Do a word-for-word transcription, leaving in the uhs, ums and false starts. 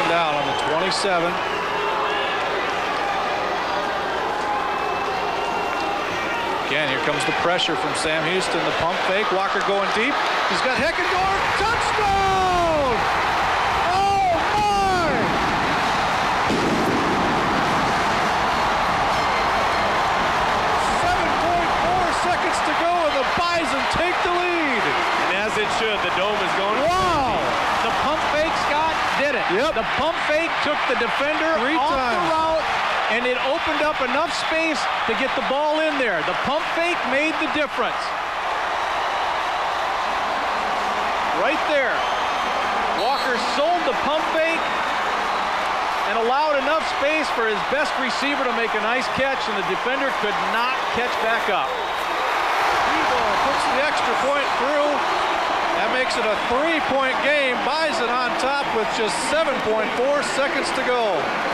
Second down on the twenty-seven. Again, here comes the pressure from Sam Houston. The pump fake. Walker going deep. He's got Heckendorf. Touchdown! Oh, my! seven point four seconds to go, and the Bison take the lead. And as it should, the Dome is going. Wow! The pump fake, Scott, did it. Yep. The pump fake took the defender Three off times. the route, and it opened up enough space to get the ball in there. The pump fake made the difference. Right there. Walker sold the pump fake and allowed enough space for his best receiver to make a nice catch, and the defender could not catch back up. Eagle puts the extra point through. That makes it a three-point game. Bison on top with just seven point four seconds to go.